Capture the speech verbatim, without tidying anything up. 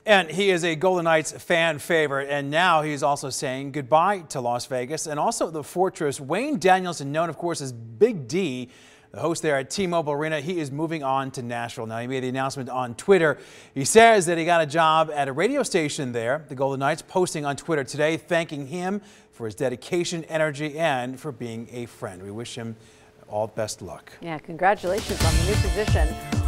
And he is a Golden Knights fan favorite, and now he's also saying goodbye to Las Vegas and also the Fortress. Wayne Danielson, known of course as Big D, the host there at T-Mobile Arena, he is moving on to Nashville. Now, he made the announcement on Twitter. He says that he got a job at a radio station there, the Golden Knights, posting on Twitter today, thanking him for his dedication, energy, and for being a friend. We wish him all best luck. Yeah, congratulations on the new position.